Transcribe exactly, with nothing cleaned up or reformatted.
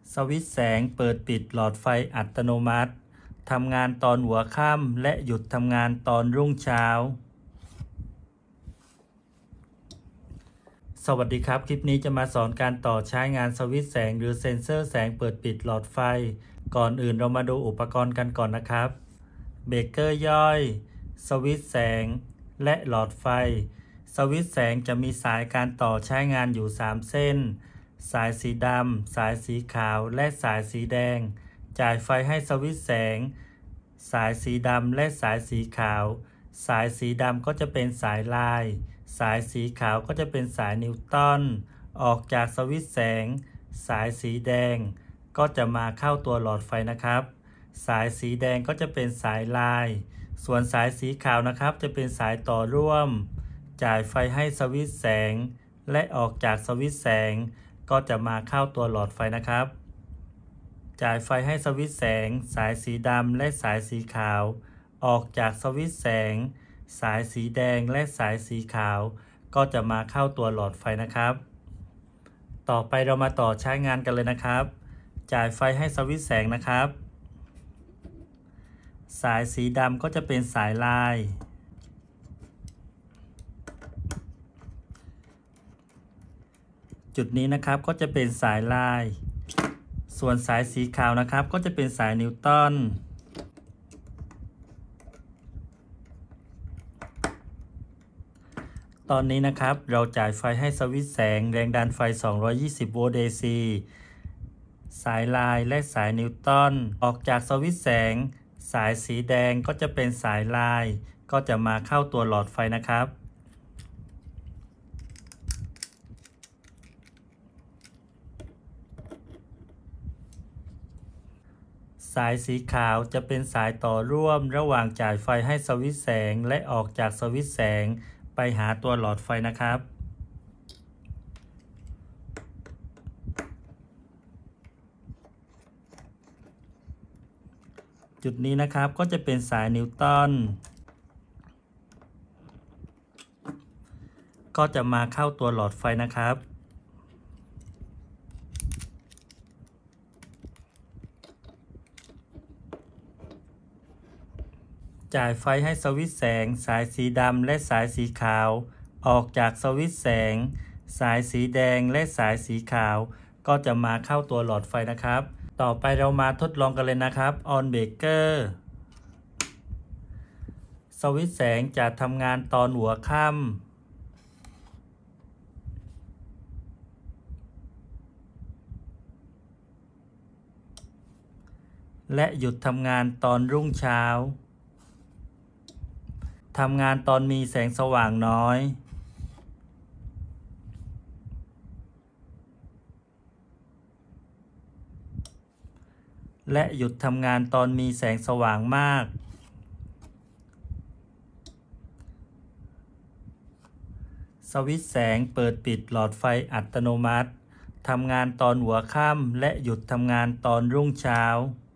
สวิตช์แสงเปิดปิดหลอดไฟอัตโนมัติทำงานตอนหัวค่ำและหยุดทำงานตอนรุ่งเช้าสวัสดีครับคลิปนี้จะมาสอนการต่อใช้งานสวิตช์แสงหรือเซ็นเซอร์แสงเปิดปิดหลอดไฟก่อนอื่นเรามาดูอุปกรณ์กันก่อนนะครับเบรกเกอร์ย่อยสวิตช์แสงและหลอดไฟสวิตช์แสงจะมีสายการต่อใช้งานอยู่สามเส้นสายสีดำสายสีขาวและสายสีแดงจ่ายไฟให้สวิตช์แสงสายสีดำและสายสีขาวสายสีดำก็จะเป็นสายลายสายสีขาวก็จะเป็นสายนิวตันออกจากสวิตช์แสงสายสีแดงก็จะมาเข้าตัวหลอดไฟนะครับสายสีแดงก็จะเป็นสายลายส่วนสายสีขาวนะครับจะเป็นสายต่อร่วมจ่ายไฟให้สวิตช์แสงและออกจากสวิตช์แสงก็จะมาเข้าตัวหลอดไฟนะครับจ่ายไฟให้สวิตช์แสงสายสีดำและสายสีขาวออกจากสวิตช์แสงสายสีแดงและสายสีขาวก็จะมาเข้าตัวหลอดไฟนะครับต่อไปเรามาต่อใช้งานกันเลยนะครับจ่ายไฟให้สวิตช์แสงนะครับสายสีดำก็จะเป็นสายลายจุดนี้นะครับก็จะเป็นสายลายส่วนสายสีขาวนะครับก็จะเป็นสายนิวตันตอนนี้นะครับเราจ่ายไฟให้สวิตช์แสงแรงดันไฟสองร้อยยี่สิบโวลต์ เอ ซี สายลายและสายนิวตันออกจากสวิตช์แสงสายสีแดงก็จะเป็นสายลายก็จะมาเข้าตัวหลอดไฟนะครับสายสีขาวจะเป็นสายต่อร่วมระหว่างจ่ายไฟให้สวิตช์แสงและออกจากสวิตช์แสงไปหาตัวหลอดไฟนะครับจุดนี้นะครับก็จะเป็นสายนิวตันก็จะมาเข้าตัวหลอดไฟนะครับจ่ายไฟให้สวิตช์แสงสายสีดำและสายสีขาวออกจากสวิตช์แสงสายสีแดงและสายสีขาวก็จะมาเข้าตัวหลอดไฟนะครับต่อไปเรามาทดลองกันเลยนะครับออนเบรกเกอร์สวิตช์แสงจะทำงานตอนหัวค่ำและหยุดทำงานตอนรุ่งเช้าทำงานตอนมีแสงสว่างน้อยและหยุดทำงานตอนมีแสงสว่างมากสวิตช์แสงเปิดปิดหลอดไฟอัตโนมัติทำงานตอนหัวค่ำและหยุดทำงานตอนรุ่งเช้า